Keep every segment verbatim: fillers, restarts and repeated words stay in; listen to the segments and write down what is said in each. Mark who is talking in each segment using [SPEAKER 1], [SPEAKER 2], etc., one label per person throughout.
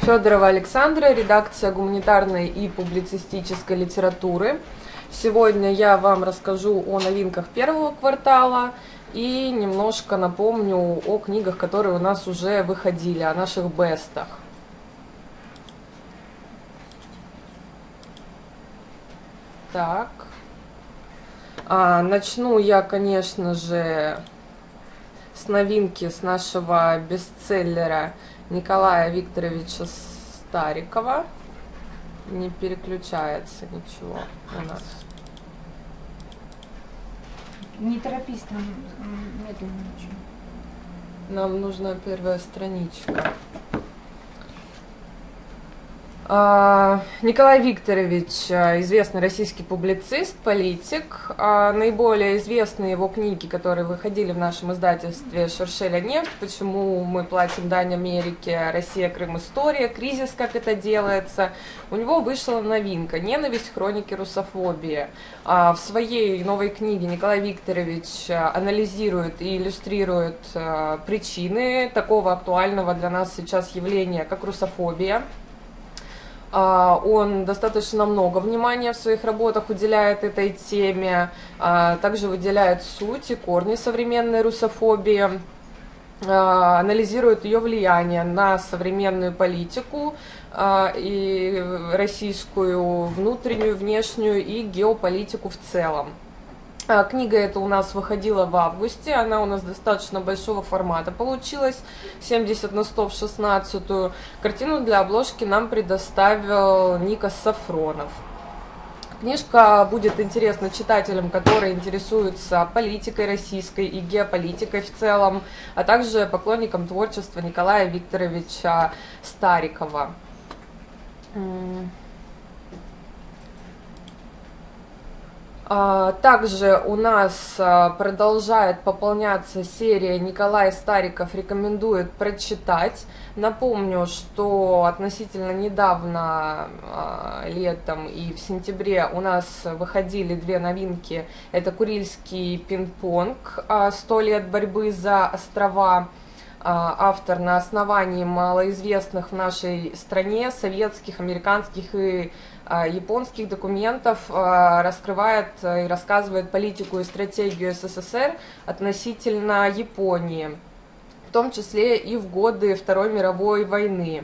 [SPEAKER 1] Федорова Александра, редакция гуманитарной и публицистической литературы. Сегодня я вам расскажу о новинках первого квартала и немножко напомню о книгах, которые у нас уже выходили, о наших бестах. Так, а, начну я, конечно же, с новинки, с нашего бестселлера Николая Викторовича Старикова. Не переключается ничего у нас.
[SPEAKER 2] Не торопись, там медленно очень.
[SPEAKER 1] Нам нужна первая страничка. Николай Викторович известный российский публицист, политик. Наиболее известные его книги, которые выходили в нашем издательстве «Шершеля нефть», «Почему мы платим дань Америке», «Россия, Крым, история», «Кризис, как это делается». У него вышла новинка «Ненависть, хроники русофобии». В своей новой книге Николай Викторович анализирует и иллюстрирует причины такого актуального для нас сейчас явления, как русофобия. Он достаточно много внимания в своих работах уделяет этой теме, также выделяет суть и корни современной русофобии, анализирует ее влияние на современную политику и российскую внутреннюю, внешнюю и геополитику в целом. Книга эта у нас выходила в августе, она у нас достаточно большого формата получилась, семьдесят на сто в шестнадцатую. Картину для обложки нам предоставил Никос Сафронов. Книжка будет интересна читателям, которые интересуются политикой российской и геополитикой в целом, а также поклонникам творчества Николая Викторовича Старикова. Также у нас продолжает пополняться серия «Николай Стариков рекомендует прочитать». Напомню, что относительно недавно, летом и в сентябре, у нас выходили две новинки. Это «Курильский пинг-понг. Сто лет борьбы за острова». Автор на основании малоизвестных в нашей стране советских, американских и японских документов раскрывает и рассказывает политику и стратегию СССР относительно Японии, в том числе и в годы Второй мировой войны.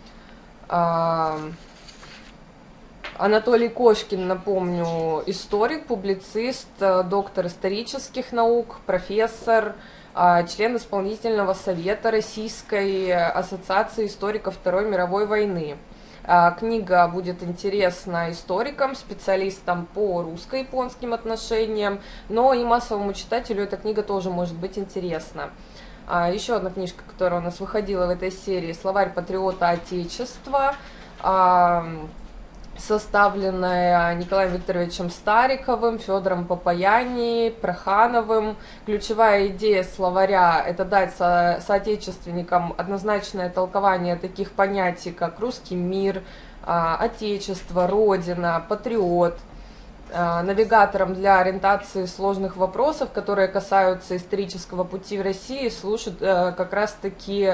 [SPEAKER 1] Анатолий Кошкин, напомню, историк, публицист, доктор исторических наук, профессор, член исполнительного совета Российской ассоциации историков Второй мировой войны. Книга будет интересна историкам, специалистам по русско-японским отношениям, но и массовому читателю эта книга тоже может быть интересна. Еще одна книжка, которая у нас выходила в этой серии, «Словарь патриота Отечества», составленная Николаем Викторовичем Стариковым, Федором Папаяни, Прохановым. Ключевая идея словаря – это дать со соотечественникам однозначное толкование таких понятий, как русский мир, отечество, родина, патриот. Навигатором для ориентации сложных вопросов, которые касаются исторического пути в России, служит как раз-таки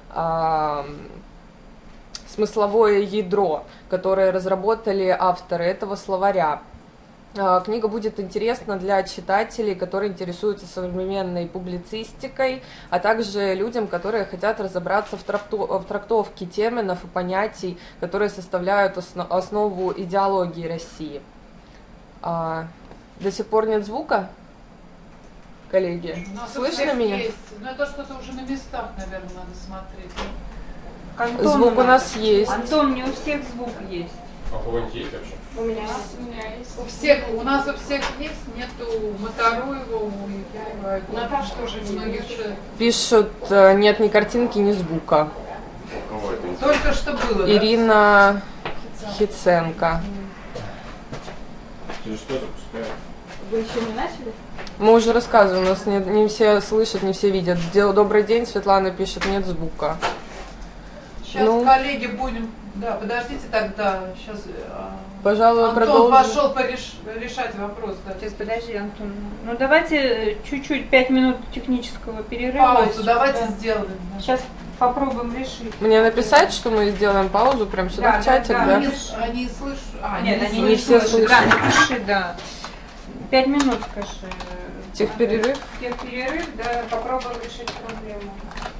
[SPEAKER 1] смысловое ядро, которое разработали авторы этого словаря. Книга будет интересна для читателей, которые интересуются современной публицистикой, а также людям, которые хотят разобраться в, трактов в трактовке терминов и понятий, которые составляют основ основу идеологии России. До сих пор нет звука, коллеги? Слышно меня?
[SPEAKER 3] Есть. Но это что-то уже на местах, наверное, надо смотреть.
[SPEAKER 2] Антон,
[SPEAKER 1] звук у нас есть.
[SPEAKER 2] Антон, не у всех звук есть.
[SPEAKER 4] А у кого-нибудь есть вообще?
[SPEAKER 2] У меня есть.
[SPEAKER 3] У меня есть. У всех, у нас у всех есть, нету Моторуева, у Ефремова.
[SPEAKER 2] Наташа тоже не
[SPEAKER 3] многих
[SPEAKER 2] есть.
[SPEAKER 1] Пишут, нет ни картинки, ни звука.
[SPEAKER 4] Кого это интересно?
[SPEAKER 3] Только что было,
[SPEAKER 1] Ирина Хиценко.
[SPEAKER 4] Ты же что запускаешь?
[SPEAKER 2] Вы еще не начали?
[SPEAKER 1] Мы уже рассказывали, у нас не, не все слышат, не все видят. Добрый день, Светлана пишет, нет звука.
[SPEAKER 3] Сейчас,
[SPEAKER 1] Ну,
[SPEAKER 3] коллеги, будем... Да, подождите тогда. Сейчас...
[SPEAKER 1] Пожалуй,
[SPEAKER 3] Антон
[SPEAKER 1] продолжим.
[SPEAKER 3] пошел пореш... решать вопрос. Да.
[SPEAKER 2] Сейчас, подожди, Антон. Ну, давайте чуть-чуть, пять минут технического перерыва.
[SPEAKER 3] Паузу давайте
[SPEAKER 2] Да.
[SPEAKER 3] сделаем. Да.
[SPEAKER 2] Сейчас попробуем решить.
[SPEAKER 1] Мне написать, что мы сделаем паузу прямо сюда
[SPEAKER 2] Да,
[SPEAKER 1] в чатик,
[SPEAKER 2] да,
[SPEAKER 1] да?
[SPEAKER 3] Они, они слышат. А,
[SPEAKER 2] Нет, они
[SPEAKER 1] не
[SPEAKER 2] не
[SPEAKER 1] все
[SPEAKER 2] слышат.
[SPEAKER 1] слышат.
[SPEAKER 2] Да, напиши, да. Пять минут, скажи.
[SPEAKER 1] Техперерыв?
[SPEAKER 2] Техперерыв, да, попробуем решить проблему.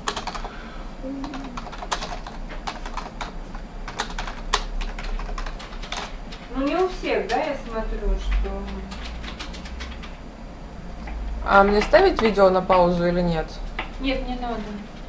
[SPEAKER 2] Ну не у всех, да, я смотрю, что...
[SPEAKER 1] А мне ставить видео на паузу или нет?
[SPEAKER 2] Нет, не надо.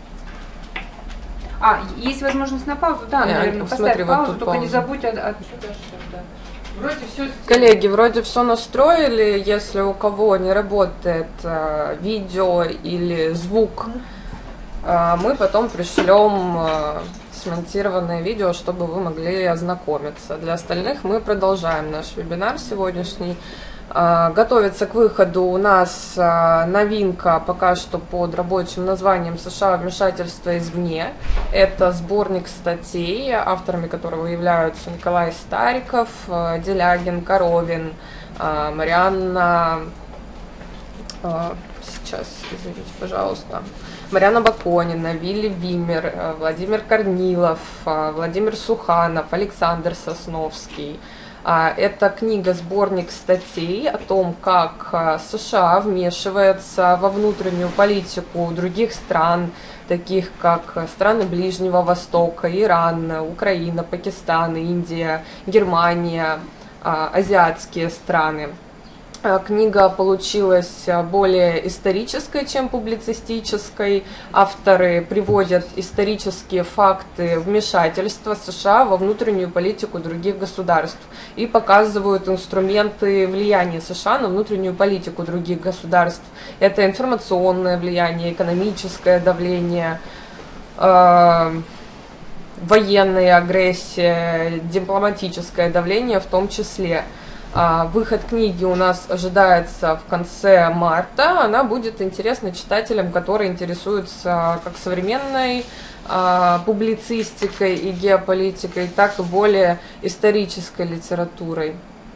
[SPEAKER 2] А, есть возможность на паузу? Да,
[SPEAKER 1] Не,
[SPEAKER 2] наверное,
[SPEAKER 1] смотри,
[SPEAKER 2] поставь
[SPEAKER 1] вот
[SPEAKER 2] паузу,
[SPEAKER 1] тут
[SPEAKER 2] только не
[SPEAKER 1] пауза.
[SPEAKER 2] забудь от... от-
[SPEAKER 3] Вроде все.
[SPEAKER 1] Коллеги, вроде все настроили. Если у кого не работает э, видео или звук, э, мы потом пришлем э, смонтированное видео, чтобы вы могли ознакомиться. Для остальных мы продолжаем наш вебинар сегодняшний. Э, готовится к выходу у нас э, новинка пока что под рабочим названием «США. Вмешательство извне». Это сборник статей, авторами которого являются Николай Стариков, э, Делягин, Коровин, э, Марианна, э, сейчас, извините, пожалуйста, Марьяна Баконина, Вилли Вимер, э, Владимир Корнилов, э, Владимир Суханов, Александр Сосновский. Это книга-сборник статей о том, как США вмешивается во внутреннюю политику других стран, таких как страны Ближнего Востока, Иран, Украина, Пакистан, Индия, Германия, азиатские страны. Книга получилась более исторической, чем публицистической. Авторы приводят исторические факты вмешательства США во внутреннюю политику других государств и показывают инструменты влияния США на внутреннюю политику других государств. Это информационное влияние, экономическое давление, э, военная агрессия, дипломатическое давление в том числе. Выход книги у нас ожидается в конце марта. Она будет интересна читателям, которые интересуются как современной а, публицистикой и геополитикой, так и более исторической литературой.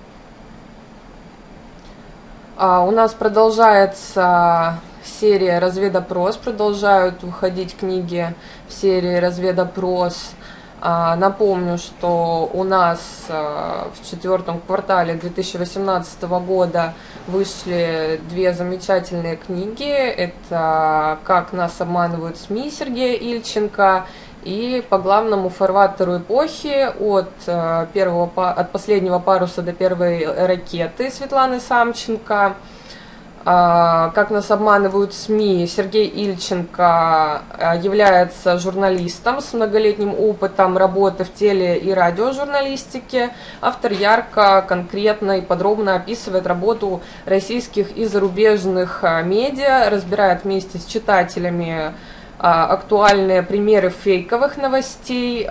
[SPEAKER 1] А, у нас продолжается серия «Разведопрос», продолжают выходить книги в серии «Разведопрос». Напомню, что у нас в четвертом квартале две тысячи восемнадцатого года вышли две замечательные книги. Это «Как нас обманывают СМИ» Сергея Ильченко и «По главному фарватеру эпохи от, первого, от последнего паруса до первой ракеты» Светланы Самченко. «Как нас обманывают СМИ» Сергей Ильченко является журналистом с многолетним опытом работы в теле- и радиожурналистике. Автор ярко, конкретно и подробно описывает работу российских и зарубежных медиа, разбирает вместе с читателями актуальные примеры фейковых новостей,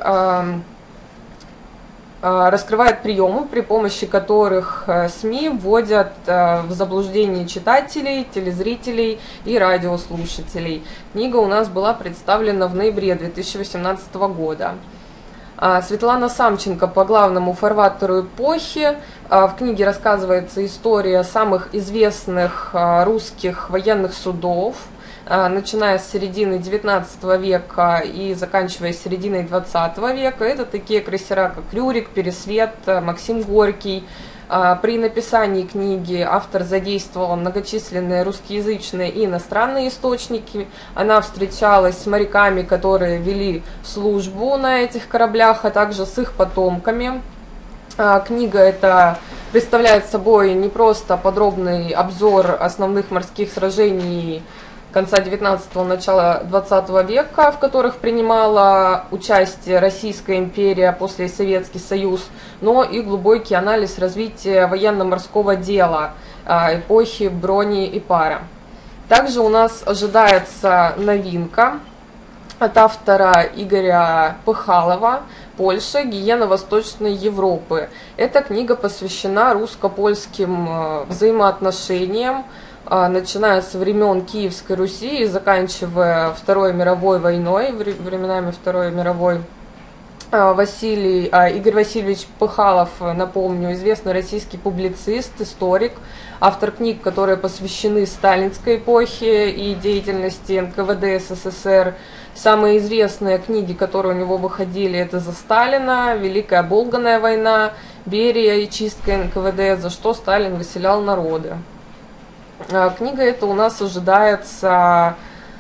[SPEAKER 1] раскрывает приемы, при помощи которых СМИ вводят в заблуждение читателей, телезрителей и радиослушателей. Книга у нас была представлена в ноябре две тысячи восемнадцатого года. Светлана Самченко «По главному фарватеру эпохи». В книге рассказывается история самых известных русских военных судов, начиная с середины девятнадцатого века и заканчивая серединой двадцатого века. Это такие крейсера, как Рюрик, Пересвет, Максим Горький. При написании книги автор задействовал многочисленные русскоязычные и иностранные источники. Она встречалась с моряками, которые вели службу на этих кораблях, а также с их потомками. Книга эта представляет собой не просто подробный обзор основных морских сражений конца девятнадцатого, начала двадцатого века, в которых принимала участие Российская империя, после Советский Союз, но и глубокий анализ развития военно-морского дела эпохи брони и пара. Также у нас ожидается новинка от автора Игоря Пыхалова «Польша. Гиена Восточной Европы». Эта книга посвящена русско-польским взаимоотношениям, начиная со времен Киевской Руси и заканчивая Второй мировой войной, временами Второй мировой Василий, Игорь Васильевич Пыхалов, напомню, известный российский публицист, историк, автор книг, которые посвящены сталинской эпохе и деятельности эн ка вэ дэ эс эс эс эр. Самые известные книги, которые у него выходили, это «За Сталина», «Великая Болганая война», «Берия» и «Чистка эн ка вэ дэ», за что Сталин выселял народы. Книга эта у нас ожидается...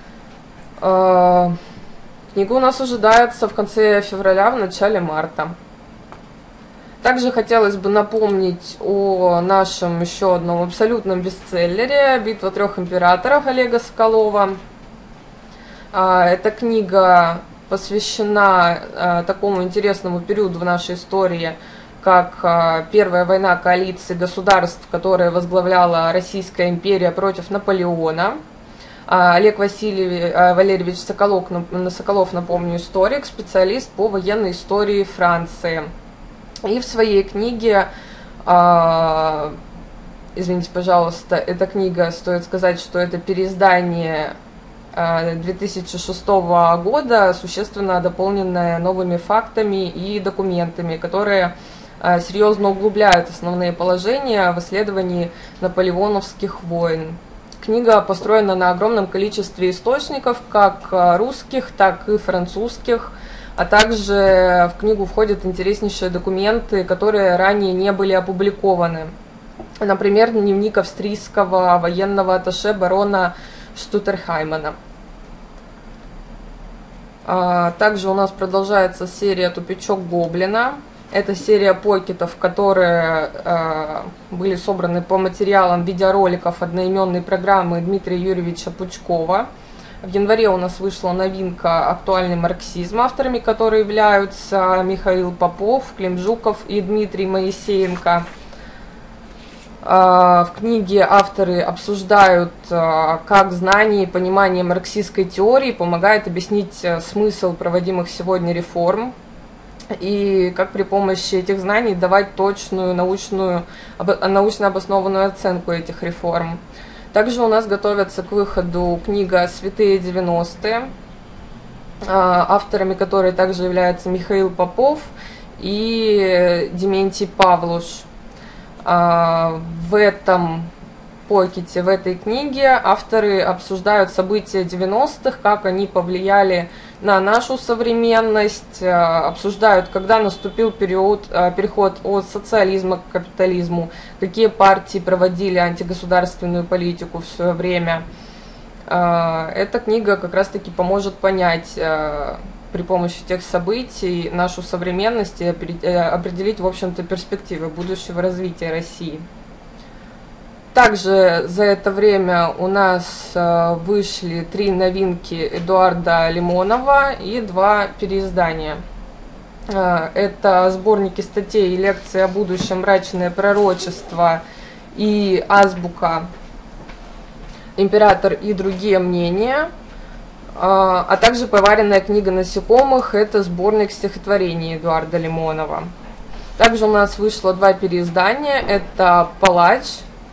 [SPEAKER 1] Книга у нас ожидается в конце февраля, в начале марта. Также хотелось бы напомнить о нашем еще одном абсолютном бестселлере «Битва трех императоров» Олега Соколова. Эта книга посвящена такому интересному периоду в нашей истории, как Первая война коалиции государств, которые возглавляла Российская империя против Наполеона. Олег Васильевич, Валерьевич Соколов, Соколов, напомню, историк, специалист по военной истории Франции. И в своей книге, извините, пожалуйста, эта книга, стоит сказать, что это переиздание две тысячи шестого года, существенно дополненное новыми фактами и документами, которые серьезно углубляют основные положения в исследовании наполеоновских войн. Книга построена на огромном количестве источников, как русских, так и французских, а также в книгу входят интереснейшие документы, которые ранее не были опубликованы. Например, дневник австрийского военного атташе барона Штутерхаймена. Также у нас продолжается серия «Тупичок Гоблина». Это серия покетов, которые э, были собраны по материалам видеороликов одноименной программы Дмитрия Юрьевича Пучкова. В январе у нас вышла новинка «Актуальный марксизм», авторами которой являются Михаил Попов, Клим Жуков и Дмитрий Моисеенко. Э, в книге авторы обсуждают, э, как знание и понимание марксистской теории помогает объяснить смысл проводимых сегодня реформ, и как при помощи этих знаний давать точную научную, научно обоснованную оценку этих реформ. Также у нас готовится к выходу книга «Святые девяностые», авторами которой также являются Михаил Попов и Дементий Павлуш. В этом покете, в этой книге авторы обсуждают события девяностых, как они повлияли на нашу современность, обсуждают, когда наступил период, переход от социализма к капитализму, какие партии проводили антигосударственную политику в свое время. Эта книга как раз-таки поможет понять при помощи тех событий нашу современность и определить, в общем-то, перспективы будущего развития России. Также за это время у нас вышли три новинки Эдуарда Лимонова и два переиздания. Это сборники статей и лекций о будущем «Мрачное пророчество» и «Азбука. Император и другие мнения», а также «Поваренная книга насекомых» – это сборник стихотворений Эдуарда Лимонова. Также у нас вышло два переиздания, это «Палач»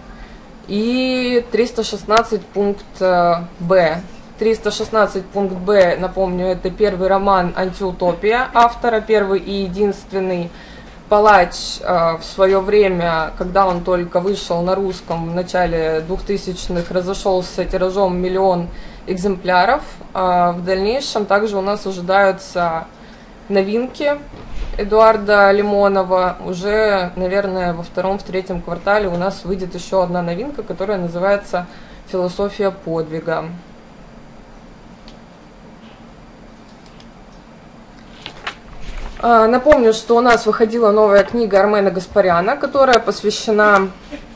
[SPEAKER 1] и триста шестнадцать пункт Б. триста шестнадцать пункт Б, напомню, это первый роман «Антиутопия» автора, первый и единственный. «Палач» в свое время, когда он только вышел на русском в начале двухтысячных, разошелся тиражом миллион экземпляров. В дальнейшем также у нас ожидаются новинки Эдуарда Лимонова. Уже, наверное, во втором, в третьем квартале у нас выйдет еще одна новинка, которая называется «Философия подвига». Напомню, что у нас выходила новая книга Армена Гаспаряна, которая посвящена,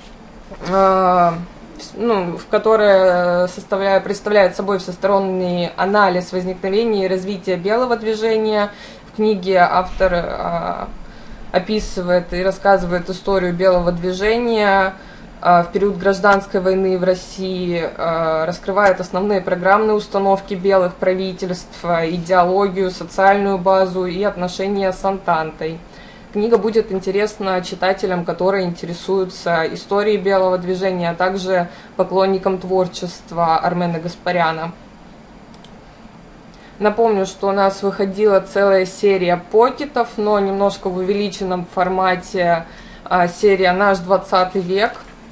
[SPEAKER 1] ну, в которой составляет, представляет собой всесторонний анализ возникновения и развития белого движения. В книге автор а, описывает и рассказывает историю белого движения а, в период гражданской войны в России, а, раскрывает основные программные установки белых правительств, идеологию, социальную базу и отношения с Антантой. Книга будет интересна читателям, которые интересуются историей белого движения, а также поклонникам творчества Армена Гаспаряна. Напомню, что у нас выходила целая серия покетов, но немножко в увеличенном формате, серия «Наш двадцатый век»,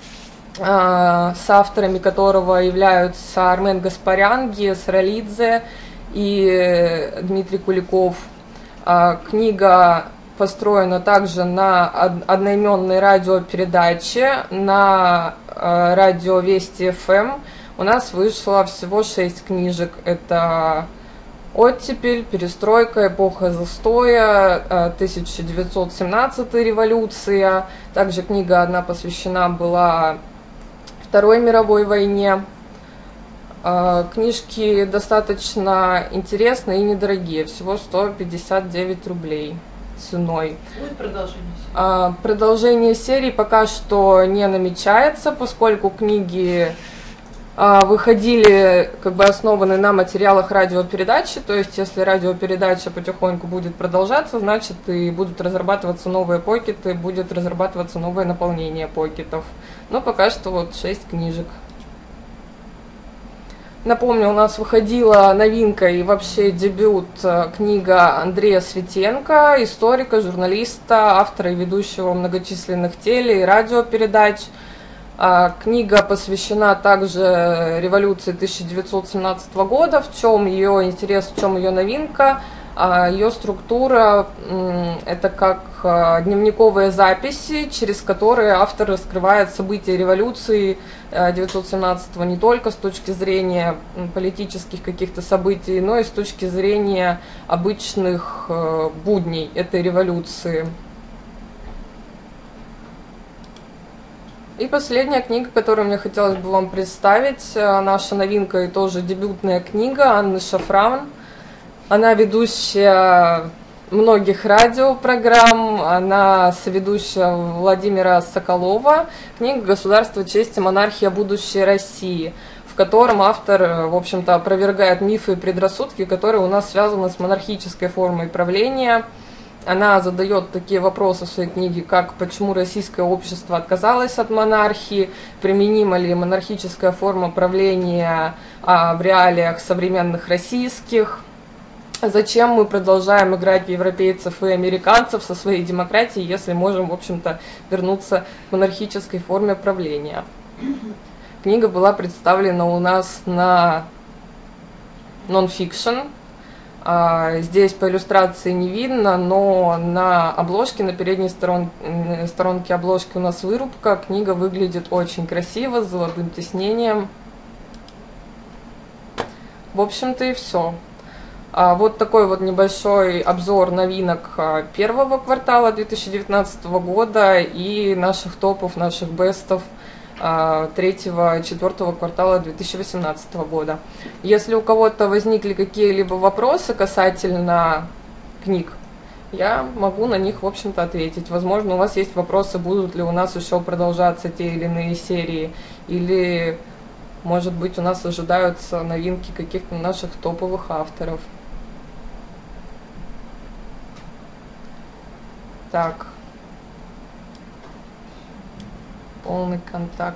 [SPEAKER 1] с авторами которого являются Армен Гаспарян, Гия Саралидзе и Дмитрий Куликов. Книга построена также на одноименной радиопередаче на радио Вести эф эм. У нас вышло всего шесть книжек. Это «Оттепель», «Перестройка», «Эпоха застоя», тысяча девятьсот семнадцатая революция. Также книга одна посвящена была Второй мировой войне. Книжки достаточно интересные и недорогие, всего сто пятьдесят девять рублей ценой.
[SPEAKER 3] Будет продолжение серии?
[SPEAKER 1] Продолжение серии пока что не намечается, поскольку книги выходили, как бы основаны на материалах радиопередачи, то есть если радиопередача потихоньку будет продолжаться, значит и будут разрабатываться новые покеты, будет разрабатываться новое наполнение покетов. Но пока что вот шесть книжек. Напомню, у нас выходила новинка и вообще дебют книга Андрея Светенко, историка, журналиста, автора и ведущего многочисленных теле- и радиопередач. Книга посвящена также революции тысяча девятьсот семнадцатого года. В чем ее интерес, в чем ее новинка? Ее структура – это как дневниковые записи, через которые автор раскрывает события революции девятьсот семнадцатого не только с точки зрения политических каких-то событий, но и с точки зрения обычных будней этой революции. И последняя книга, которую мне хотелось бы вам представить, наша новинка и тоже дебютная книга Анны Шафран. Она ведущая многих радиопрограмм, она соведущая Владимира Соколова. Книга «Государство, честь и монархия. Будущее России», в котором автор, в общем-то, опровергает мифы и предрассудки, которые у нас связаны с монархической формой правления. Она задает такие вопросы в своей книге, как почему российское общество отказалось от монархии, применима ли монархическая форма правления а, в реалиях современных российских, зачем мы продолжаем играть в европейцев и американцев со своей демократией, если можем, в общем-то, вернуться к монархической форме правления. Книга была представлена у нас на нон-фикшн. Здесь по иллюстрации не видно, но на обложке, на передней сторон, сторонке обложки у нас вырубка. Книга выглядит очень красиво, с золотым тиснением. В общем-то и все. Вот такой вот небольшой обзор новинок первого квартала две тысячи девятнадцатого года и наших топов, наших бестов третьего, четвертого квартала две тысячи восемнадцатого года. Если у кого-то возникли какие-либо вопросы касательно книг, я могу на них, в общем-то, ответить. Возможно, у вас есть вопросы, будут ли у нас еще продолжаться те или иные серии, или, может быть, у нас ожидаются новинки каких-то наших топовых авторов. Так. Полный контакт.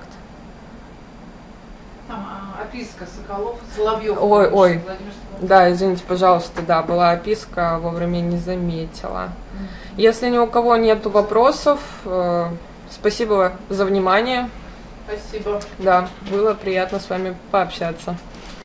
[SPEAKER 3] Там а, описка Соколов, Соловьев.
[SPEAKER 1] Ой, ой.
[SPEAKER 3] Владимир Соловьев.
[SPEAKER 1] Да, извините, пожалуйста, да, была описка, вовремя не заметила. Если ни у кого нет вопросов, э, спасибо за внимание.
[SPEAKER 3] Спасибо.
[SPEAKER 1] Да, было приятно с вами пообщаться.